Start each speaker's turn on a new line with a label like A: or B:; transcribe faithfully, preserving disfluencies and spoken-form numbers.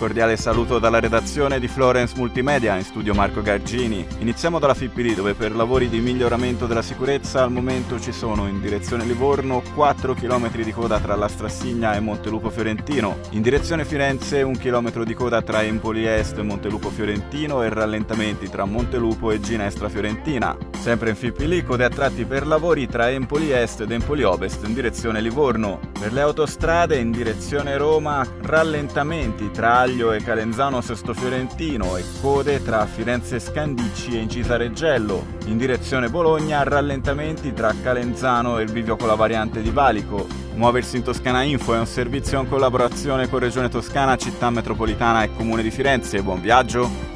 A: cordiale saluto dalla redazione di Florence Multimedia, in studio Marco Gargini. Iniziamo dalla F I P L, dove per lavori di miglioramento della sicurezza al momento ci sono in direzione Livorno quattro chilometri di coda tra la Strassigna e Montelupo Fiorentino, in direzione Firenze un chilometro di coda tra Empoli Est e Montelupo Fiorentino e rallentamenti tra Montelupo e Ginestra Fiorentina. Sempre in F I P L, code a tratti per lavori tra Empoli Est ed Empoli Ovest in direzione Livorno. Per le autostrade in direzione Roma, rallentamenti tra Aglio e Calenzano Sesto Fiorentino e code tra Firenze Scandicci e Incisa Reggello. In direzione Bologna, rallentamenti tra Calenzano e il bivio con la variante di Valico. Muoversi in Toscana Info è un servizio in collaborazione con Regione Toscana, Città Metropolitana e Comune di Firenze. Buon viaggio!